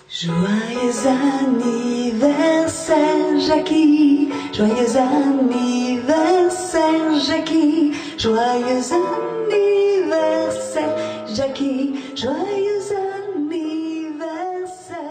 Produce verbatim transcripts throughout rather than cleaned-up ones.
Joyeux anniversaire Jackie, joyeux anniversaire Jackie, joyeux anniversaire Jackie, joyeux anniversaire.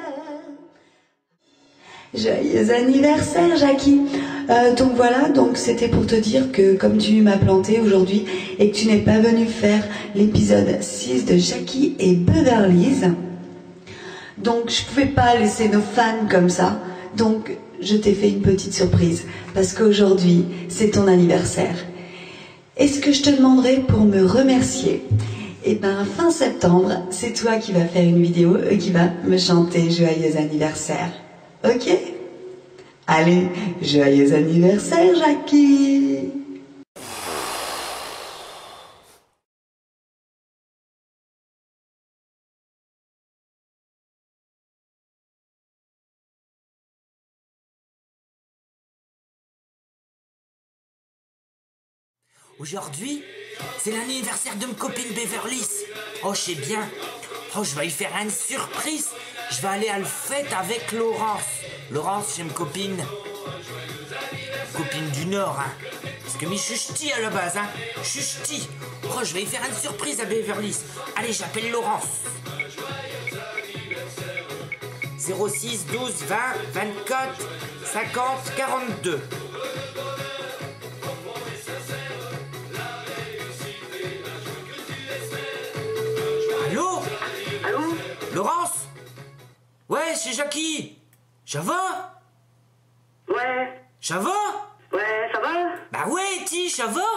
Joyeux anniversaire Jackie. Euh, donc voilà, donc c'était pour te dire que comme tu m'as planté aujourd'hui et que tu n'es pas venu faire l'épisode six de Jackie et Beverly Hills, donc je pouvais pas laisser nos fans comme ça, donc je t'ai fait une petite surprise, parce qu'aujourd'hui c'est ton anniversaire. Et ce que je te demanderai pour me remercier, et ben fin septembre, c'est toi qui vas faire une vidéo et qui va me chanter joyeux anniversaire. Ok? Allez, joyeux anniversaire Jackie! Aujourd'hui, c'est l'anniversaire de ma copine Beverly. Oh, je sais bien. Oh, je vais lui faire une surprise. Je vais aller à la fête avec Laurence. Laurence, j'ai une copine. Copine du Nord, hein. Parce que mais je suis ch'ti à la base, hein. Je suis ch'ti. Oh, je vais lui faire une surprise à Beverly. Allez, j'appelle Laurence. zéro six douze vingt vingt-quatre cinquante quarante-deux. Allô? Allô? Laurence? Ouais, c'est Jackie. Ça va? Ouais. Ça va? Ouais, ça va? Bah ouais, ti, ça va?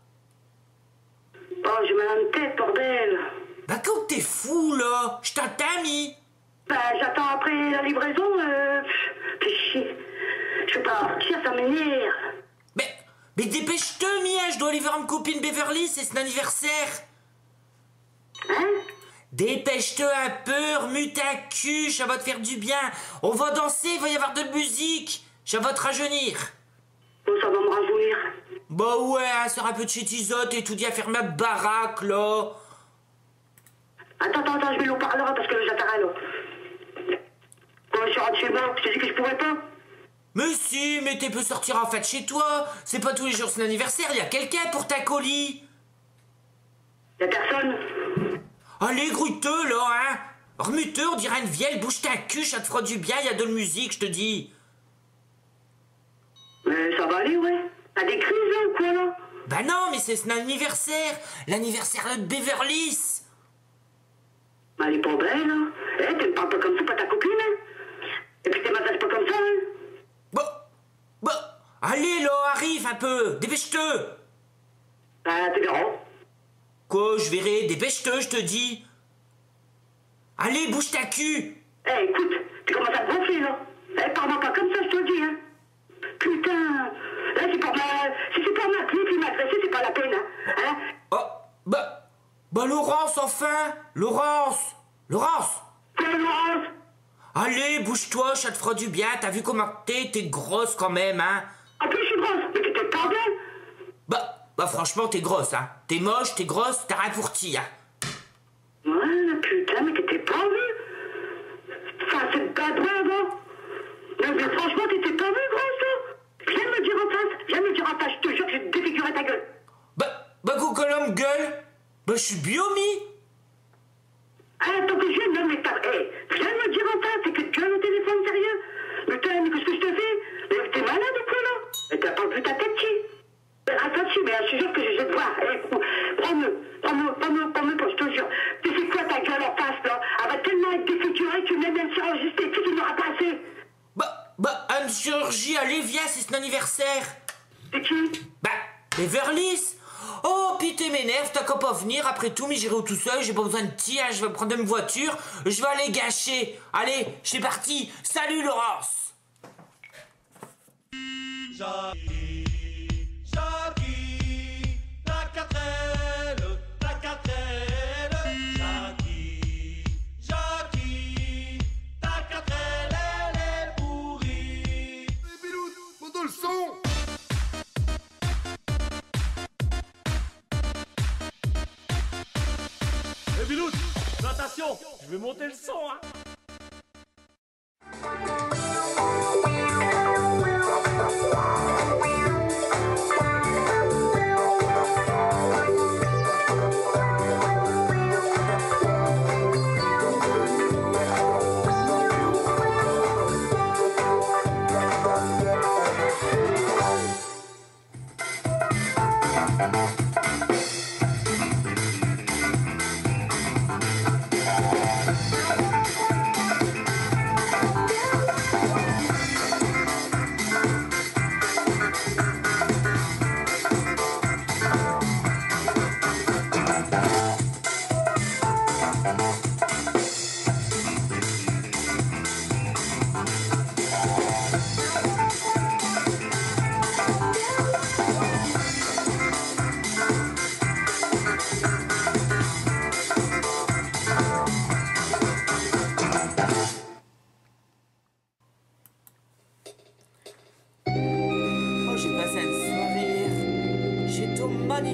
Oh, j'ai mal à la tête, bordel. Bah quand t'es fou, là? Je t'entends, mi. Bah, j'attends après la livraison, euh... Fais chier. Je peux pas partir, ça m'énerve. Mais, mais dépêche-toi, mi, hein, je dois aller voir ma copine Beverly, c'est son anniversaire. Hein? Dépêche-toi un peu, remue ta cul, ça va te faire du bien. On va danser, il va y avoir de la musique. Ça va te rajeunir. Bon, ça va me rajeunir. Bah ouais, hein, sort un peu de chez Tizotte et tout dit à faire ma baraque, là. Attends, attends, attends, je mets le haut-parleur parce que j'attends là. Quand je rentre chez moi, je t'ai dit que je pouvais pas. Mais si, mais t'es peux sortir en fait chez toi. C'est pas tous les jours son anniversaire, il y a quelqu'un pour ta colis. Y'a personne. Allez, grouille-toi, là, hein. Remue-toi, on dirait une vieille, bouge ta cul, ça te fera du bien, il y a de la musique, je te dis. Mais ça va aller, ouais. T'as des crises, là, ou quoi, là? Bah non, mais c'est son anniversaire. L'anniversaire de Beverly Hills. Bah, elle est pas belle, hein. Eh, tu me parles pas comme ça, pas ta copine, hein. Et puis t'es m'attaches pas comme ça, hein. Bah, bah, allez, là, arrive un peu, dépêche-toi. Bah, t'es garant. Quoi, je verrai, dépêche-toi, je te dis. Allez, bouge ta cul. Eh, écoute, tu commences à te gonfler, là. Eh, parle-moi pas comme ça, je te le dis, hein. Putain. Là, c'est pour ma... Si c'est pour m'appeler puis m'agresser, c'est pas la peine, hein. Hein? Oh, bah, bah, Laurence, enfin. Laurence, Laurence. Quoi, Laurence? Allez, bouge-toi, ça te fera du bien. T'as vu comment t'es, t'es grosse quand même, hein. En plus, je suis grosse, mais t'étais pas belle. Bah, bah, franchement, t'es grosse, hein. T'es moche, t'es grosse, t'as rien pour ti, hein. Ouais, putain, mais t'étais pas vue. Ça, c'est pas droit, avant. Non, mais franchement, t'étais pas vue, grosse, là. Viens me dire en face, viens me dire en face, je te jure que je vais te défigurer ta gueule. Bah, bah, Cocolum gueule. Bah, je suis biomi. Ah, tant que je viens, non, mais t'as... Eh, viens me dire en face, c'est que tu as le téléphone, sérieux. Mais t'as, mais qu'est-ce que je te fais? Mais t'es malade ou quoi, là? Mais t'as pas vu ta tête, chi? Attends, chi, mais je suis sûr que je vais te voir. Eh, prends-le, prends-le, prends-le, prends-le, je te jure. Tu sais quoi, ta gueule en face, là? Elle va tellement être défigurée que même un chirurgien esthétique, il n'aura pas assez. Bah, bah, une chirurgie, allez, viens, c'est son anniversaire. C'est qui? Bah, Beverly Hills. Oh, pis t'es m'énerve, t'as qu'à pas venir, après tout, mais j'irai tout seul, j'ai pas besoin de tir, je vais prendre une voiture, je vais aller gâcher. Allez, je suis parti. Salut, Laurence. Jackie, Jackie, la quatrelle, la quatrelle, Jackie, Jackie, ta quatrelle, elle est pourrie. Eh, Bilout, monte le son. Eh Bilout, attention, je vais monter le son, hein.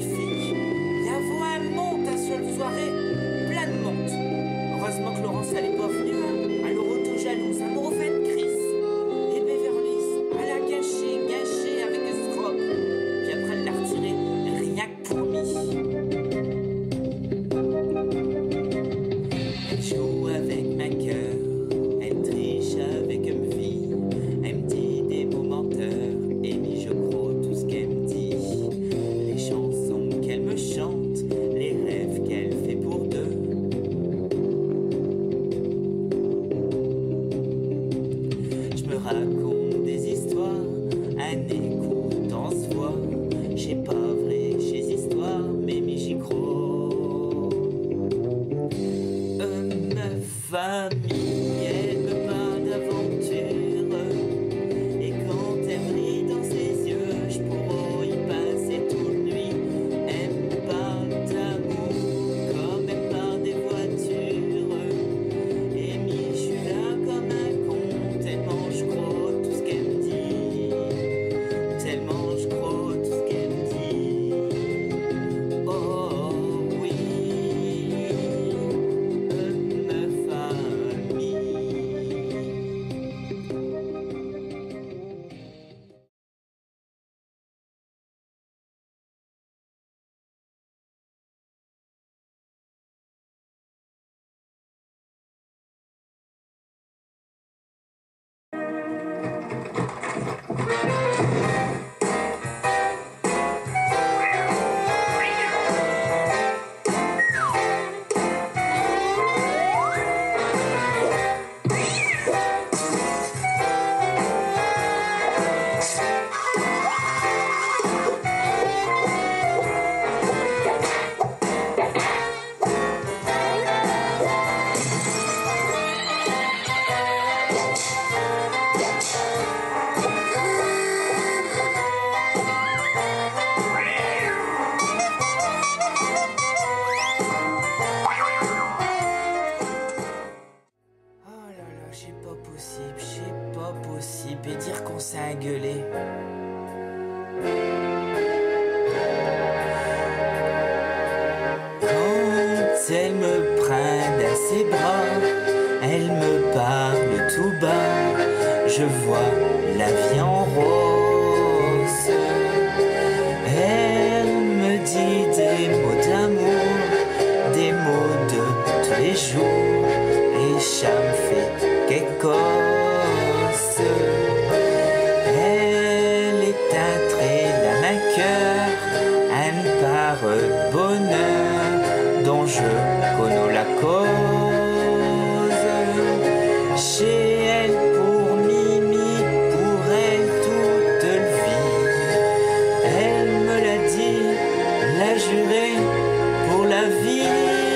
magnifique. La voix monte à seule soirée, plein de monde. Heureusement que Laurence elle est pas venue, hein. Alors auto-jalouse, amoureuse Chris. Et Beverly, elle a gâché, gâché avec un stroke. Puis après elle l'a retiré, rien que pour lui. Elle joue avec ma cœur, elle triche avec une vie. Elle me dit des mots menteurs, et puis je crois tout ce qu'elle me dit. Les chansons qu'elle me chante, les rêves qu'elle fait pour deux. Je me raconte des histoires, un écoute en se voit. J'ai pas vrai chez histoires, mais mais j'y crois. Euh, ma famille, elle me parle d'aventure. Et quand elle brille dans ses yeux, je pourrais y passer toute nuit. Elle me parle d'amour, comme elle parle des voitures. Et mi, je suis là comme un con, tellement je crois tout ce qu'elle me dit. Tellement je crois tout ce qu'elle me dit. Oh oui, euh, ma famille. Oh là là, c'est pas possible, c'est pas possible. Et dire qu'on s'est engueulé. Quand elle me prend dans ses bras, elle me parle tout bas. Je vois la vie en rose. Elle me dit des mots d'amour, des mots de tous les jours. Et ça me fait quelque chose. Elle est un trait dans ma cœur, un part de bonheur dont je connais la cause. Chez elle pour Mimi, pour elle toute la vie. Elle me l'a dit, l'a juré pour la vie.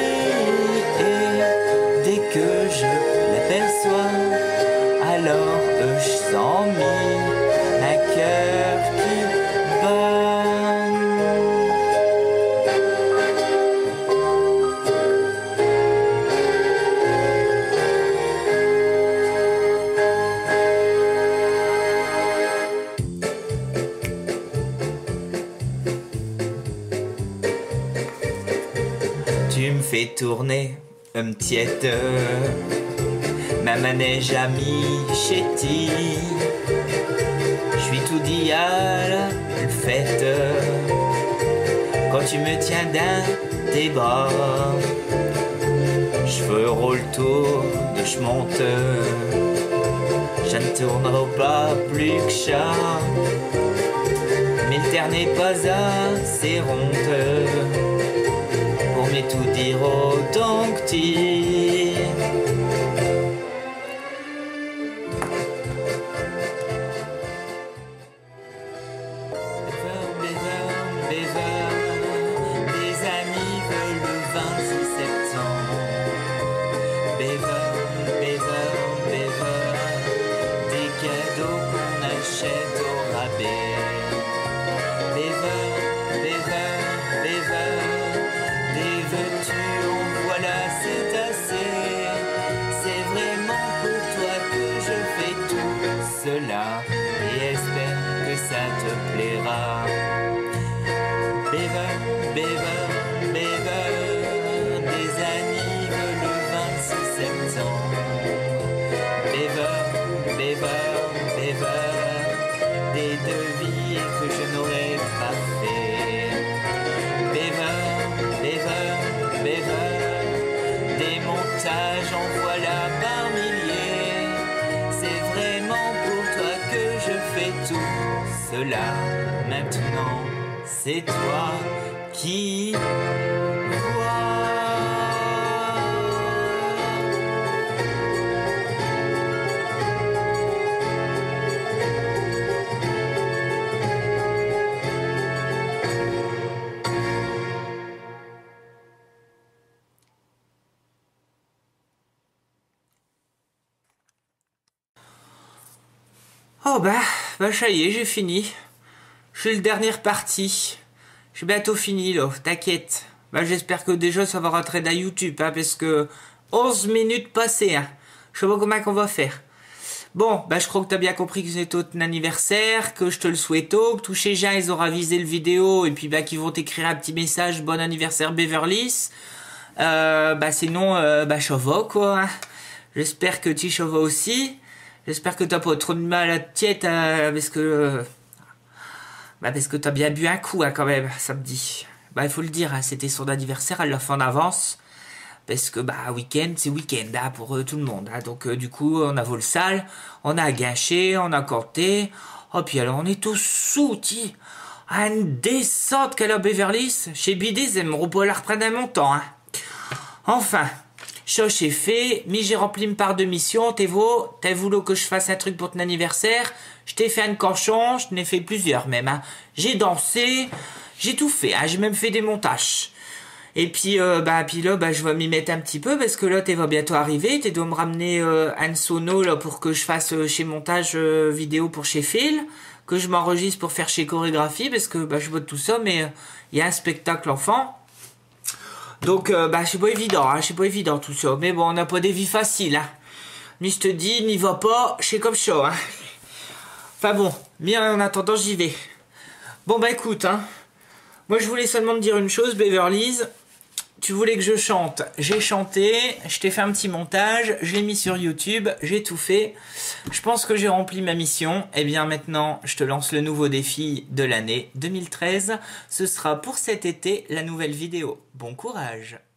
Et dès que je l'aperçois, alors euh, je sens mis un cœur qui bat. Tu me fais tourner un tiède, ma manège à mi-chéti. Je suis tout dit à la fête quand tu me tiens dans tes bras. Je ferai le tour de je monte, je ne tournerai pas plus que ça. Mais le terre n'est pas assez ronde pour me tout dire autant que tu. Bever, Bever, Bever, des amis veulent le vingt-six septembre. Bever, Bever, Bever, des cadeaux qu'on achète au rabais. Bever, Bever, Bever, des veux-tu, on voilà c'est à Bever, Bever, des annives le vingt-six septembre. Bever, Bever, Bever, des devis que je n'aurais pas fait. Bever, Bever, Bever, des montages en voilà par milliers. C'est vraiment pour toi que je fais tout cela. Maintenant, c'est toi qui vois. Oh bah, bah ça y est, j'ai fini. Je suis le dernier parti. J'ai bientôt fini là, t'inquiète. Bah j'espère que déjà ça va rentrer dans YouTube, hein, parce que onze minutes passées, hein. Je sais pas comment qu'on va faire. Bon, bah je crois que t'as bien compris que c'est ton anniversaire, que je te le souhaite, que tous ces gens ils auront visé le vidéo, et puis bah qu'ils vont t'écrire un petit message, bon anniversaire Beverly Hills. Euh, bah sinon, euh, bah chauva quoi. Hein. J'espère que tu chauva aussi. J'espère que t'as pas trop de mal à te tiète, euh, parce que... Euh, bah parce que t'as bien bu un coup, hein, quand même, samedi. Bah il faut le dire, hein, c'était son anniversaire, elle l'a fait en avance. Parce que, bah, week-end, c'est week-end, hein, pour euh, tout le monde. Hein, donc, euh, du coup, on a volé le sale, on a gâché, on a compté. Oh, puis alors, on est tous sous, ti. Ah, une descente qu'elle a Beverly Hills. Chez Bidis, elle me pas la reprendre un montant, hein. Enfin... Chose est fait, mi j'ai rempli une part de mission, t'es vous, t'as voulu que je fasse un truc pour ton anniversaire, je t'ai fait un cochon, je t'en ai fait plusieurs même, hein. J'ai dansé, j'ai tout fait, hein. J'ai même fait des montages. Et puis, euh, bah, puis là, bah, je vais m'y mettre un petit peu, parce que là, t'es va bientôt arriver, t'es doit me ramener euh, un sono, là, pour que je fasse euh, chez montage euh, vidéo pour chez Phil, que je m'enregistre pour faire chez chorégraphie, parce que, bah, je vote tout ça, mais il euh, y a un spectacle enfant. Donc, euh, bah, c'est pas évident, hein, c'est pas évident tout ça. Mais bon, on n'a pas des vies faciles, hein. Mais je te dis, n'y va pas, c'est comme ça, hein. Enfin bon, bien en attendant, j'y vais. Bon, bah écoute, hein. Moi, je voulais seulement te dire une chose, Beverly Hills. Tu voulais que je chante, j'ai chanté, je t'ai fait un petit montage, je l'ai mis sur YouTube, j'ai tout fait. Je pense que j'ai rempli ma mission. Et bien maintenant, je te lance le nouveau défi de l'année deux mille treize. Ce sera pour cet été la nouvelle vidéo. Bon courage!